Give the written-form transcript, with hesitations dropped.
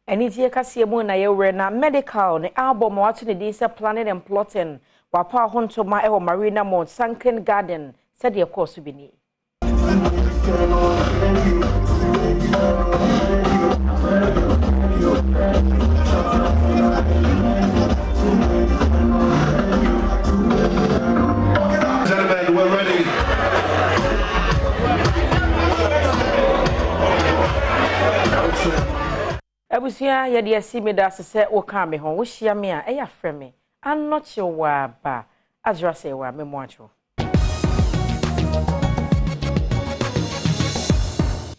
Anigyee Kasee mu na yewre na Medikal ne Adom wato ne dinsa planning and plotting wapa hontoma ewo Marina Mount Sunken Garden said the course bi ni. Gentlemen, we're ready. Abusia ye de asi me da sese wo ka me ho wo hia me a e ya frɛ me anoche wa ba azra se wa me mo acho